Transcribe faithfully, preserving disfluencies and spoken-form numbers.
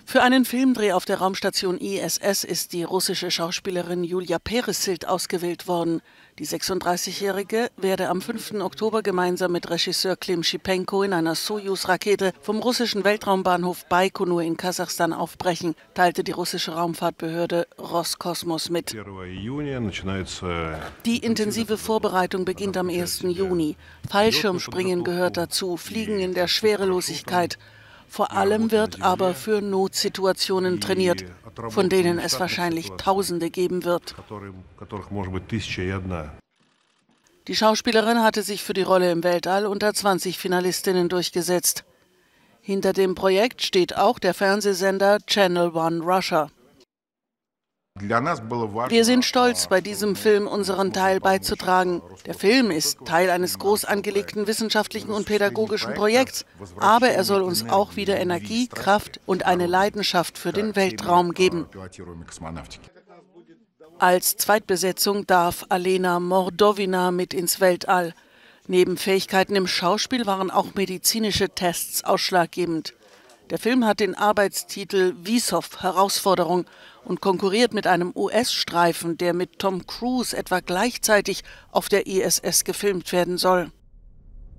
Für einen Filmdreh auf der Raumstation I S S ist die russische Schauspielerin Julia Peresild ausgewählt worden. Die sechsunddreißigjährige werde am fünften Oktober gemeinsam mit Regisseur Klim Schipenko in einer Sojus-Rakete vom russischen Weltraumbahnhof Baikonur in Kasachstan aufbrechen, teilte die russische Raumfahrtbehörde Roskosmos mit. Die intensive Vorbereitung beginnt am ersten Juni. Fallschirmspringen gehört dazu, Fliegen in der Schwerelosigkeit. Vor allem wird aber für Notsituationen trainiert, von denen es wahrscheinlich Tausende geben wird. Die Schauspielerin hatte sich für die Rolle im Weltall unter zwanzig Finalistinnen durchgesetzt. Hinter dem Projekt steht auch der Fernsehsender Channel One Russia. Wir sind stolz, bei diesem Film unseren Teil beizutragen. Der Film ist Teil eines groß angelegten wissenschaftlichen und pädagogischen Projekts, aber er soll uns auch wieder Energie, Kraft und eine Leidenschaft für den Weltraum geben. Als Zweitbesetzung darf Alena Mordowina mit ins Weltall. Neben Fähigkeiten im Schauspiel waren auch medizinische Tests ausschlaggebend. Der Film hat den Arbeitstitel Vsov – Herausforderung und konkurriert mit einem U S-Streifen, der mit Tom Cruise etwa gleichzeitig auf der I S S gefilmt werden soll.